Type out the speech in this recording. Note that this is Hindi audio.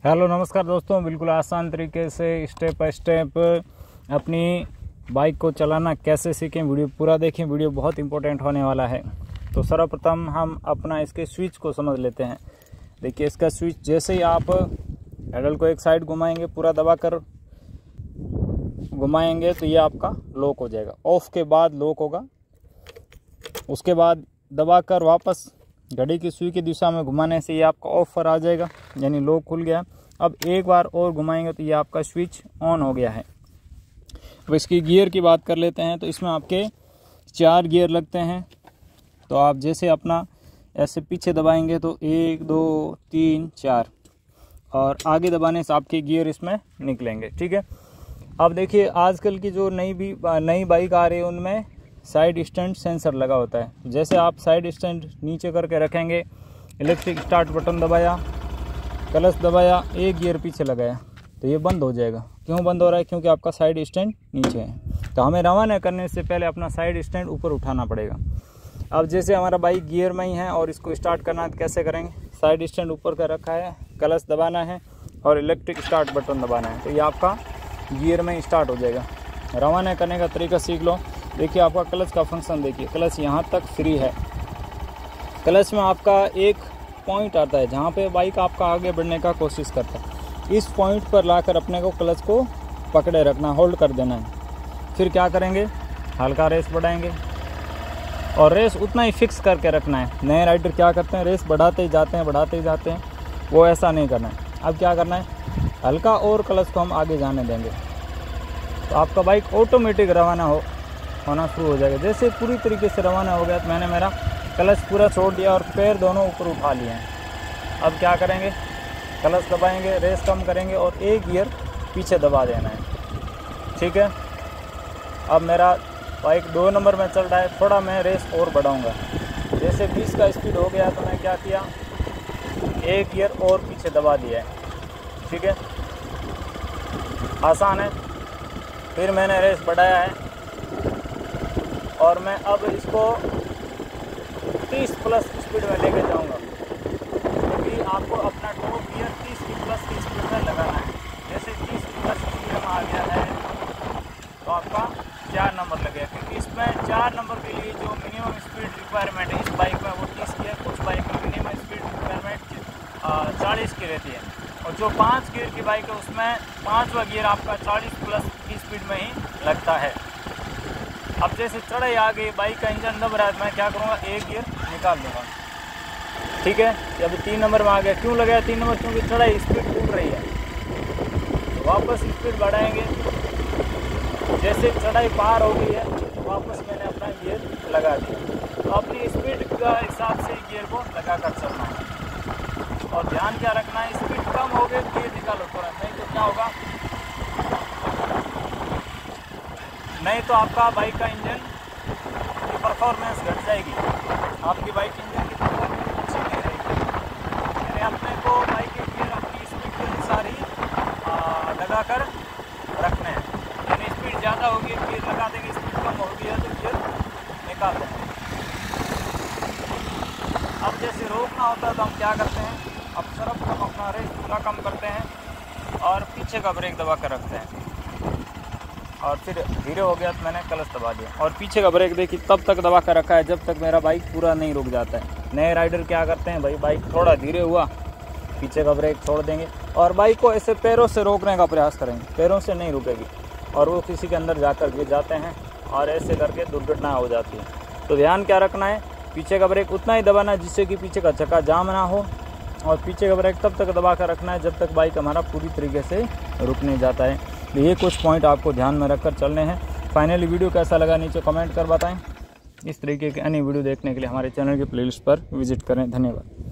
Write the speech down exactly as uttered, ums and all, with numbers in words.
हेलो नमस्कार दोस्तों, बिल्कुल आसान तरीके से स्टेप बाय स्टेप अपनी बाइक को चलाना कैसे सीखें, वीडियो पूरा देखें। वीडियो बहुत इंपॉर्टेंट होने वाला है। तो सर्वप्रथम हम अपना इसके स्विच को समझ लेते हैं। देखिए, इसका स्विच जैसे ही आप हैंडल को एक साइड घुमाएंगे, पूरा दबाकर घुमाएंगे तो ये आपका लॉक हो जाएगा। ऑफ के बाद लॉक होगा, उसके बाद दबाकर वापस घड़ी की सुई की दिशा में घुमाने से ये आपका ऑफ पर आ जाएगा, यानी लॉक खुल गया। अब एक बार और घुमाएंगे तो ये आपका स्विच ऑन हो गया है। अब इसकी गियर की बात कर लेते हैं। तो इसमें आपके चार गियर लगते हैं। तो आप जैसे अपना ऐसे पीछे दबाएंगे तो एक दो तीन चार, और आगे दबाने से आपके गियर इसमें निकलेंगे। ठीक है। अब देखिए, आजकल की जो नई भी नई बाइक आ रही है उनमें साइड स्टैंड सेंसर लगा होता है। जैसे आप साइड स्टैंड नीचे करके रखेंगे, इलेक्ट्रिक स्टार्ट बटन दबाया, क्लच दबाया, एक गियर पीछे लगाया तो ये बंद हो जाएगा। क्यों बंद हो रहा है? क्योंकि आपका साइड स्टैंड नीचे है। तो हमें रवाना करने से पहले अपना साइड स्टैंड ऊपर उठाना पड़ेगा। अब जैसे हमारा बाइक गियर में ही है और इसको स्टार्ट करना है तो कैसे करेंगे? साइड स्टैंड ऊपर कर रखा है, क्लच दबाना है और इलेक्ट्रिक स्टार्ट बटन दबाना है, तो ये आपका गियर में ही स्टार्ट हो जाएगा। रवाना करने का तरीका सीख लो। देखिए, आपका क्लच का फंक्शन देखिए, क्लच यहाँ तक फ्री है। क्लच में आपका एक पॉइंट आता है जहाँ पे बाइक आपका आगे बढ़ने का कोशिश करता है। इस पॉइंट पर लाकर अपने को क्लच को पकड़े रखना, होल्ड कर देना है। फिर क्या करेंगे? हल्का रेस बढ़ाएंगे और रेस उतना ही फिक्स करके रखना है। नए राइडर क्या करते हैं? रेस बढ़ाते ही जाते हैं बढ़ाते ही जाते हैं, वो ऐसा नहीं करना है। अब क्या करना है? हल्का और क्लच को हम आगे जाने देंगे तो आपका बाइक ऑटोमेटिक रवाना हो होना शुरू हो जाएगा। जैसे पूरी तरीके से रवाना हो गया तो मैंने मेरा क्लच पूरा छोड़ दिया और पैर दोनों ऊपर उठा लिए हैं। अब क्या करेंगे? क्लच दबाएंगे, रेस कम करेंगे और एक गियर पीछे दबा देना है। ठीक है। अब मेरा बाइक दो नंबर में चल रहा है, थोड़ा मैं रेस और बढ़ाऊंगा। जैसे बीस का स्पीड हो गया तो मैं क्या किया? एक गियर और पीछे दबा दिया है। ठीक है, आसान है। फिर मैंने रेस बढ़ाया है और मैं अब इसको तीस प्लस स्पीड में लेके जाऊंगा, क्योंकि आपको अपना टॉप गियर तीस की प्लस की स्पीड में लगाना है। जैसे तीस की प्लस स्पीड में आ गया है तो आपका चार नंबर लगेगा, क्योंकि इसमें चार नंबर के लिए जो मिनिमम स्पीड रिक्वायरमेंट है इस बाइक में वो तीस की है। कुछ बाइक में मिनिमम स्पीड रिक्वायरमेंट चालीस की रहती है, और जो पाँच गियर की बाइक है उसमें पाँचवा गियर आपका चालीस प्लस की स्पीड में ही लगता है। अब जैसे चढ़ाई आ गई, बाइक का इंजन दब रहा है, मैं क्या करूँगा? एक गियर निकाल दूँगा। ठीक है। अभी तीन नंबर में आ गया। क्यों लगाया तीन नंबर? क्योंकि चढ़ाई स्पीड टूट रही है। तो वापस स्पीड बढ़ाएंगे। जैसे चढ़ाई पार हो गई है तो वापस मैंने अपना गियर लगा दिया। तो अपनी स्पीड का हिसाब से गियर को लगा कर चलना है। और ध्यान क्या रखना है? स्पीड कम हो गई गियर निकालो तुरंत, नहीं तो क्या होगा? नहीं तो आपका बाइक का इंजन की परफॉर्मेंस घट जाएगी। आपकी बाइक इंजन की परफॉर्मेंस अच्छी नहीं रहेगी। यानी अपने को बाइक के गियर अपनी स्पीड के अनुसार ही लगा कर रखने हैं। यानी स्पीड ज़्यादा होगी गियर लगा देंगे, स्पीड कम होगी है तो गियर निकाल देंगे। अब जैसे रोकना होता है तो हम क्या करते हैं? अब सिर्फ हम अपना रेस पूरा कम करते हैं और पीछे का ब्रेक दबा कर रखते हैं, और फिर धीरे हो गया तो मैंने क्लच दबा दिया और पीछे का ब्रेक देखिए तब तक दबा कर रखा है जब तक मेरा बाइक पूरा नहीं रुक जाता है। नए राइडर क्या करते हैं भाई? बाइक थोड़ा धीरे हुआ, पीछे का ब्रेक छोड़ देंगे और बाइक को ऐसे पैरों से रोकने का प्रयास करेंगे। पैरों से नहीं रुकेगी और वो किसी के अंदर जाकर गिर जाते हैं और ऐसे करके दुर्घटना हो जाती है। तो ध्यान क्या रखना है? पीछे का ब्रेक उतना ही दबाना जिससे कि पीछे का चक्का जाम ना हो, और पीछे का ब्रेक तब तक दबा कर रखना है जब तक बाइक हमारा पूरी तरीके से रुक नहीं जाता है। ये कुछ पॉइंट आपको ध्यान में रखकर चलने हैं। फाइनली वीडियो कैसा लगा नीचे कमेंट कर बताएं। इस तरीके के अन्य वीडियो देखने के लिए हमारे चैनल की प्लेलिस्ट पर विजिट करें। धन्यवाद।